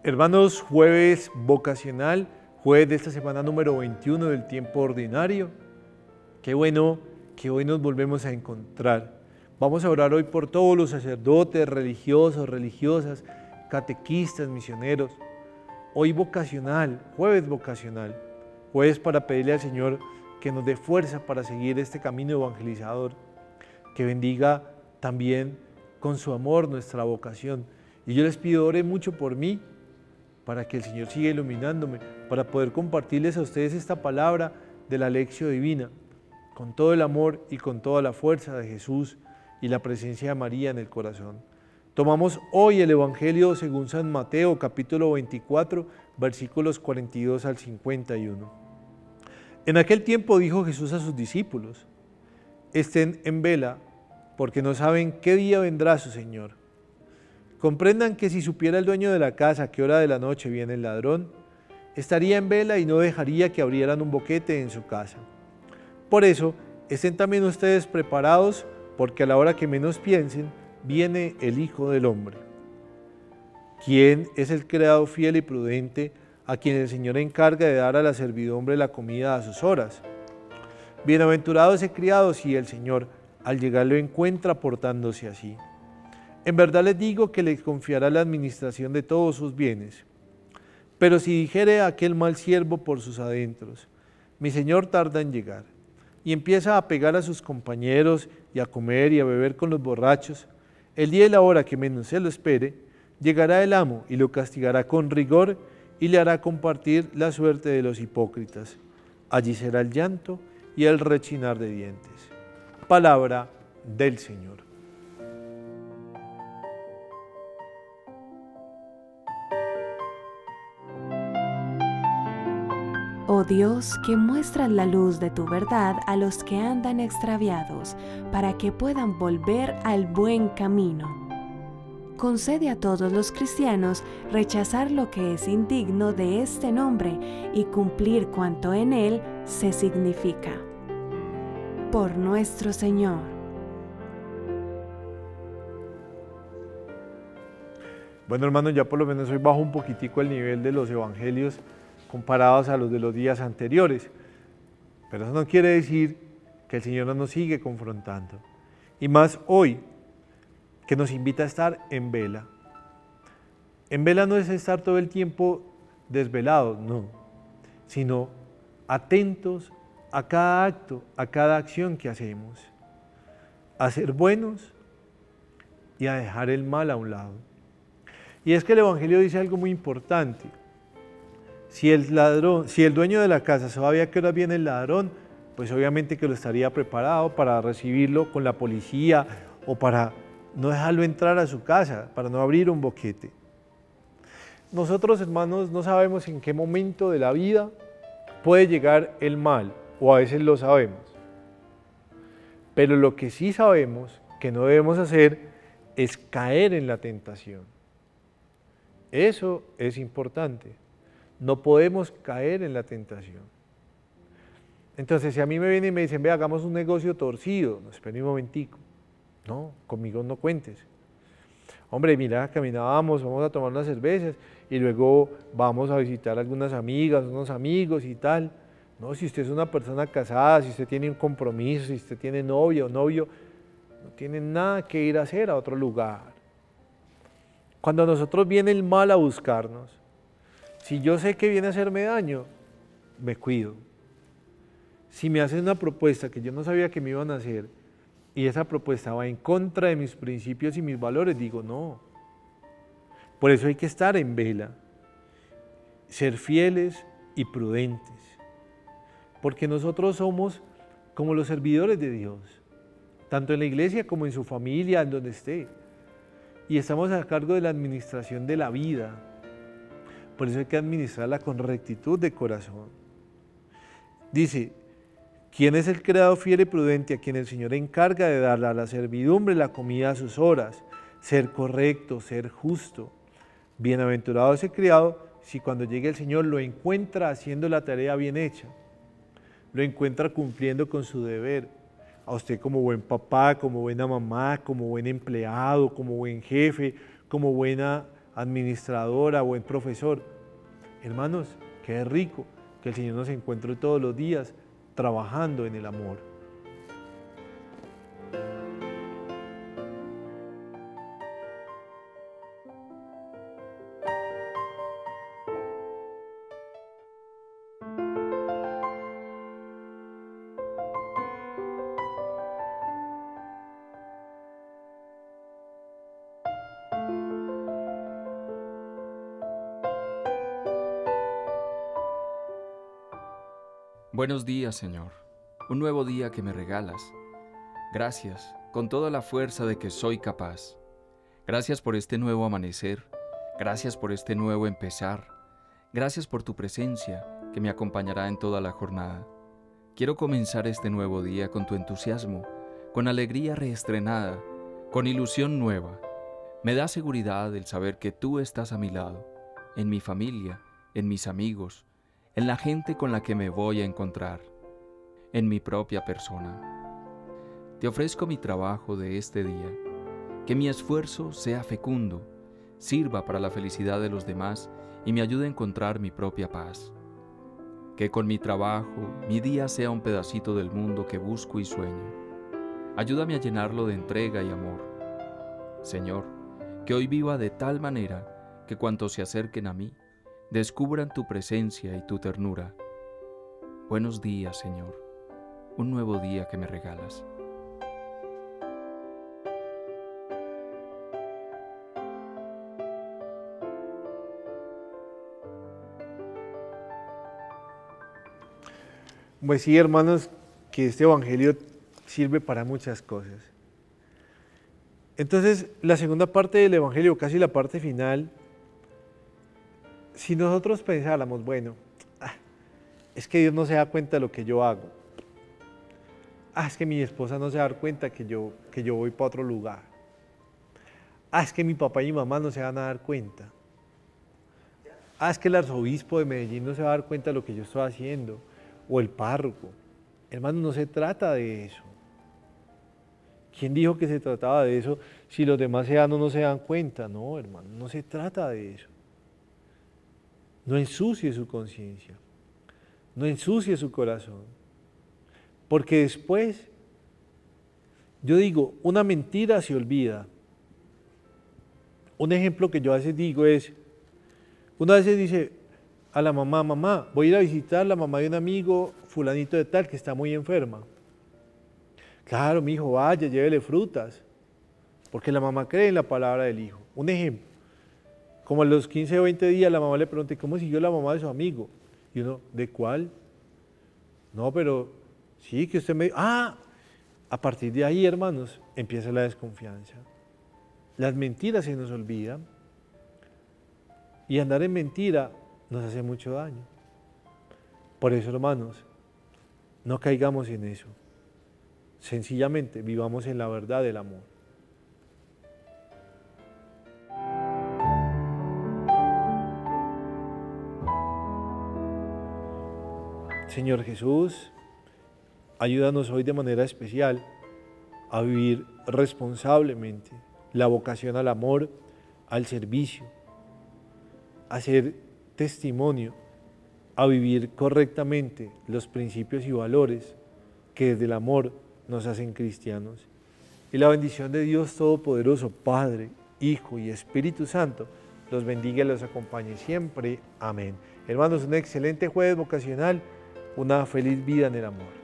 Hermanos, jueves vocacional, jueves de esta semana número 21 del tiempo ordinario. Qué bueno que hoy nos volvemos a encontrar. Vamos a orar hoy por todos los sacerdotes, religiosos, religiosas, catequistas, misioneros. Hoy vocacional, jueves para pedirle al Señor que nos dé fuerza para seguir este camino evangelizador, que bendiga también con su amor nuestra vocación. Y yo les pido, oren mucho por mí, para que el Señor siga iluminándome, para poder compartirles a ustedes esta palabra de la Lección Divina, con todo el amor y con toda la fuerza de Jesús y la presencia de María en el corazón. Tomamos hoy el Evangelio según San Mateo, capítulo 24, versículos 42 al 51. En aquel tiempo dijo Jesús a sus discípulos: estén en vela, porque no saben qué día vendrá su Señor. Comprendan que si supiera el dueño de la casa a qué hora de la noche viene el ladrón, estaría en vela y no dejaría que abrieran un boquete en su casa. Por eso, estén también ustedes preparados, porque a la hora que menos piensen, viene el Hijo del Hombre. ¿Quién es el criado fiel y prudente a quien el Señor encarga de dar a la servidumbre la comida a sus horas? Bienaventurado ese criado si el Señor, al llegar, lo encuentra portándose así. En verdad les digo que les confiará la administración de todos sus bienes. Pero si dijere a aquel mal siervo por sus adentros: mi Señor tarda en llegar, y empieza a pegar a sus compañeros y a comer y a beber con los borrachos, el día y la hora que menos se lo espere, llegará el amo y lo castigará con rigor y le hará compartir la suerte de los hipócritas. Allí será el llanto y el rechinar de dientes. Palabra del Señor. Oh Dios, que muestras la luz de tu verdad a los que andan extraviados, para que puedan volver al buen camino. Concede a todos los cristianos rechazar lo que es indigno de este nombre y cumplir cuanto en él se significa. Por nuestro Señor. Bueno, hermanos, ya por lo menos hoy bajo un poquitico el nivel de los evangelios comparados a los de los días anteriores. Pero eso no quiere decir que el Señor no nos sigue confrontando. Y más hoy, que nos invita a estar en vela. En vela no es estar todo el tiempo desvelados, no, sino atentos a cada acto, a cada acción que hacemos, a ser buenos y a dejar el mal a un lado. Y es que el Evangelio dice algo muy importante. Si el dueño de la casa sabía a qué hora viene el ladrón, pues obviamente que lo estaría preparado para recibirlo con la policía o para no dejarlo entrar a su casa, para no abrir un boquete. Nosotros, hermanos, no sabemos en qué momento de la vida puede llegar el mal, o a veces lo sabemos. Pero lo que sí sabemos que no debemos hacer es caer en la tentación. Eso es importante. No podemos caer en la tentación. Entonces, si a mí me vienen y me dicen: ve, hagamos un negocio torcido, no, espera un momentico. No, conmigo no cuentes. Hombre, mira, caminábamos, vamos a tomar unas cervezas y luego vamos a visitar a algunas amigas, unos amigos y tal. No, si usted es una persona casada, si usted tiene un compromiso, si usted tiene novia o novio, no tiene nada que ir a hacer a otro lugar. Cuando a nosotros viene el mal a buscarnos, si yo sé que viene a hacerme daño, me cuido. Si me hacen una propuesta que yo no sabía que me iban a hacer y esa propuesta va en contra de mis principios y mis valores, digo no. Por eso hay que estar en vela, ser fieles y prudentes, porque nosotros somos como los servidores de Dios, tanto en la iglesia como en su familia, en donde esté, y estamos a cargo de la administración de la vida. Por eso hay que administrarla con rectitud de corazón. Dice: ¿quién es el criado fiel y prudente a quien el Señor encarga de darle a la servidumbre la comida a sus horas? Ser correcto, ser justo. Bienaventurado ese criado si cuando llegue el Señor lo encuentra haciendo la tarea bien hecha, lo encuentra cumpliendo con su deber. A usted como buen papá, como buena mamá, como buen empleado, como buen jefe, como buena administradora, buen profesor. Hermanos, qué rico que el Señor nos encuentre todos los días trabajando en el amor. Buenos días, Señor. Un nuevo día que me regalas. Gracias, con toda la fuerza de que soy capaz. Gracias por este nuevo amanecer. Gracias por este nuevo empezar. Gracias por tu presencia que me acompañará en toda la jornada. Quiero comenzar este nuevo día con tu entusiasmo, con alegría reestrenada, con ilusión nueva. Me da seguridad el saber que tú estás a mi lado, en mi familia, en mis amigos, en la gente con la que me voy a encontrar, en mi propia persona. Te ofrezco mi trabajo de este día, que mi esfuerzo sea fecundo, sirva para la felicidad de los demás y me ayude a encontrar mi propia paz. Que con mi trabajo, mi día sea un pedacito del mundo que busco y sueño. Ayúdame a llenarlo de entrega y amor. Señor, que hoy viva de tal manera que cuantos se acerquen a mí, descubran tu presencia y tu ternura. Buenos días, Señor, un nuevo día que me regalas. Pues sí, hermanos, que este evangelio sirve para muchas cosas. Entonces, la segunda parte del evangelio, casi la parte final, si nosotros pensáramos, bueno, es que Dios no se da cuenta de lo que yo hago. Es que mi esposa no se va a dar cuenta que yo voy para otro lugar. Es que mi papá y mi mamá no se van a dar cuenta. Es que el arzobispo de Medellín no se va a dar cuenta de lo que yo estoy haciendo. O el párroco. Hermano, no se trata de eso. ¿Quién dijo que se trataba de eso si los demás no se dan cuenta? No, hermano, no se trata de eso. No ensucie su conciencia, no ensucie su corazón, porque después, yo digo, una mentira se olvida. Un ejemplo que yo a veces digo es, una vez dice a la mamá, mamá, voy a ir a visitar a la mamá de un amigo fulanito de tal que está muy enferma. Claro, mi hijo, vaya, llévele frutas, porque la mamá cree en la palabra del hijo. Un ejemplo. Como a los 15 o 20 días la mamá le pregunta, ¿cómo siguió la mamá de su amigo? Y uno, ¿de cuál? No, pero sí, que usted me dijo. A partir de ahí, hermanos, empieza la desconfianza. Las mentiras se nos olvidan. Y andar en mentira nos hace mucho daño. Por eso, hermanos, no caigamos en eso. Sencillamente, vivamos en la verdad del amor. Señor Jesús, ayúdanos hoy de manera especial a vivir responsablemente la vocación al amor, al servicio, a ser testimonio, a vivir correctamente los principios y valores que desde el amor nos hacen cristianos. Y la bendición de Dios Todopoderoso, Padre, Hijo y Espíritu Santo, los bendiga y los acompañe siempre. Amén. Hermanos, un excelente jueves vocacional. Una feliz vida en el amor.